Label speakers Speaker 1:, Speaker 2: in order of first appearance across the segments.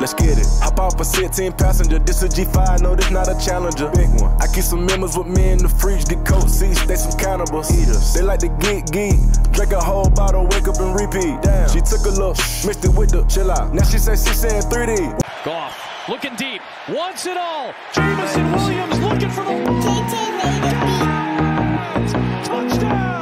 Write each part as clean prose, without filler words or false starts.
Speaker 1: let's get it. Hop off a 16 passenger, this a G5, no, this not a Challenger. Big one. I keep some members with me in the fridge, get coat seats, they some cannibals. Eaters. They like to geek, drink a whole bottle, wake up and repeat. Damn. She took a look, mixed it with the chill out. Now she say she saying 3D.
Speaker 2: Goff looking deep, wants it all. Jameson Williams looking for the touchdown.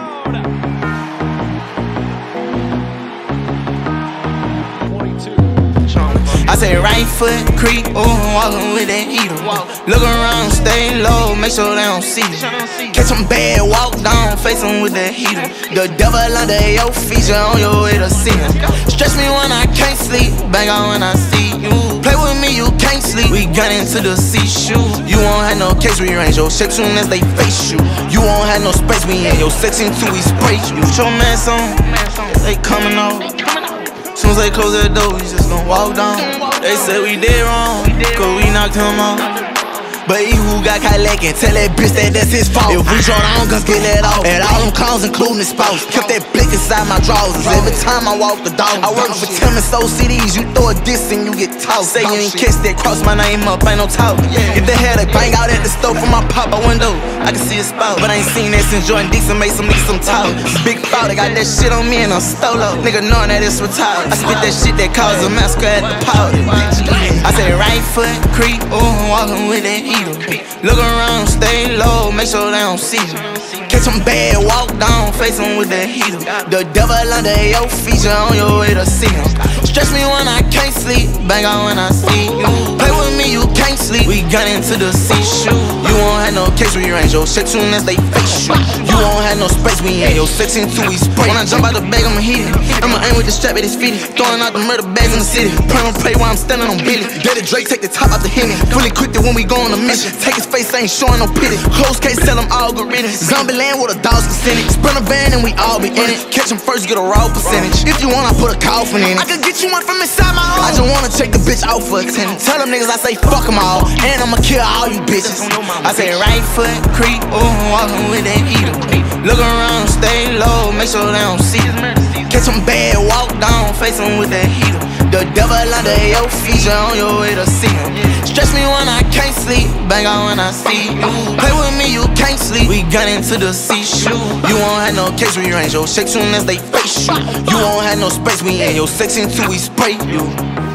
Speaker 3: I say right foot creep, ooh, walking with that heater. Look around, stay low, make sure they don't see you. Catch them bad, walk down, face them with that heater. The devil under your feet, you on your way to see him. Stretch me when I can't sleep, bang on when I see you. Play with me, you can't sleep, we gun into the C-shoe. You won't have no case, we range your shit soon as they face you. You won't have no space, we in your section till we spray you. Show man some, they coming off. Soon as they close that door, we just gon' walk down. They said we did wrong, cause we knocked him out. But he who got caught lacking, tell that bitch that that's his fault. If we draw down, guns get let off. And all them clowns, including his spouse, kept that blick inside my drawers. Every time I walk the dog, I work for Tim and so CDs. You throw a diss and you get tossed. Say you ain't kiss that, cross my name up, ain't no talk. If they had a bang out at the stove from my pop out window, I can see a spout. But I ain't seen that since Jordan Dixon made some niggas some talk. Big foul, they got that shit on me and I'm stolo. Nigga knowing that it's retired. I spit that shit that caused a massacre at the powder. I say right foot creep, ooh, walking with that heater. Look around, stay low, make sure they don't see you. Catch them bad, walk down, face them with that heater. The devil under your feet, you on your way to see him. Stretch me when I can't sleep, bang on when I see you. Play with me, you can't sleep, we gun into the C-shoe. You won't have no case, we range your shit soon as they face you. You won't have no space, we in your section till we spray. When I jump out the bag, I'ma hit it. I'ma aim with the strap at his feet. Throwing out the murder bags in the city. Pray while I'm standing on Billy. Daddy Drake take the top out the Henny. Fully equipped when we go on a mission. Take his face, ain't showing no pity. Close case, sell them algorithms. Zombie land with a dog's percentage. Sprint a van and we all be in it. Catch him first, get a raw percentage. If you want, I put a coffin in it. I could get you one from inside my home. I just wanna check the bitch out for attendance. Tell them niggas I say fuck them all, and I'ma kill all you bitches. I say right foot creep, ooh, walking with that heater. Look around, stay low, make sure they don't see you. Catch them bad, walk down, face them with that heater. The devil under your feet, you on your way to see him. Stretch me when I can't sleep, bang on when I see you. Play with me, you can't sleep, we gun into the C-shoe. You won't have no case, we range your shit soon as they face you. You won't have no space, we in your section till we spray you.